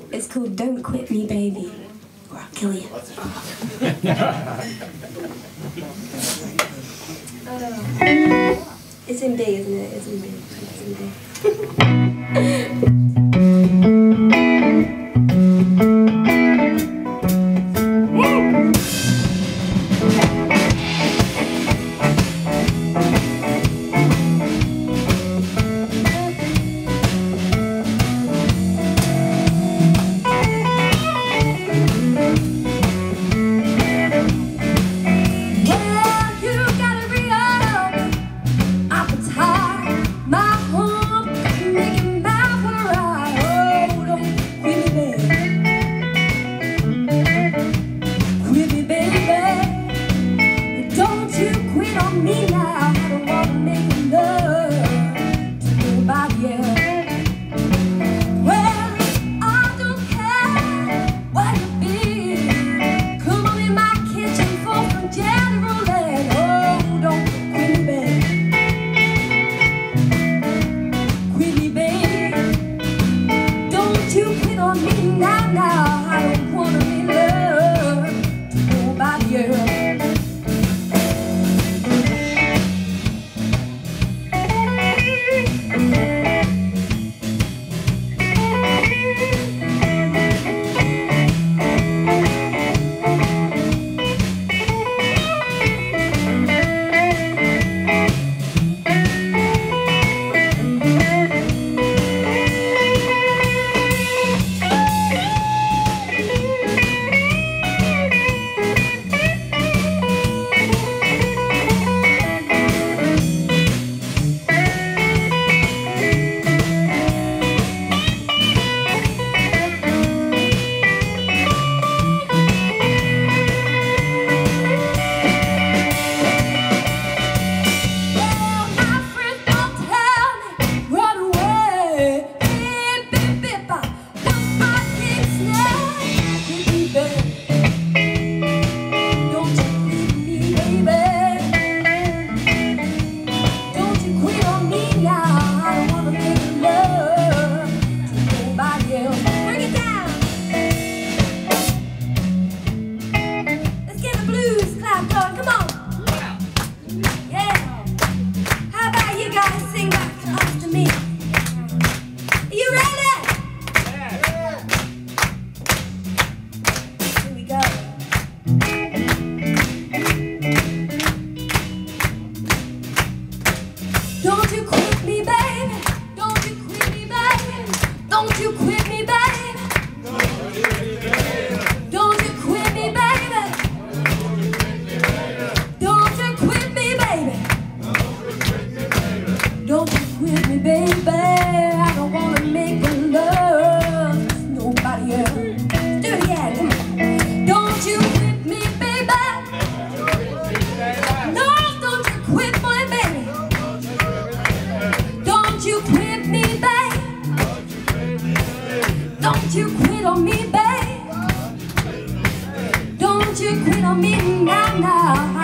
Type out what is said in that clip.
It's called Don't Quit Me, Baby, or I'll Kill You. It's in B, isn't it? It's in B. It's in B. Don't you quit me, baby. Don't you quit me, baby. Don't you quit me, baby. Don't you quit me, baby. Don't you quit me, baby. Don't you quit me, baby. I don't wanna make love to nobody else. Do it again. Don't you quit me, baby. No, don't you quit my baby. Don't you quit me, babe. Don't you quit on me, babe. Don't you quit on me now, now.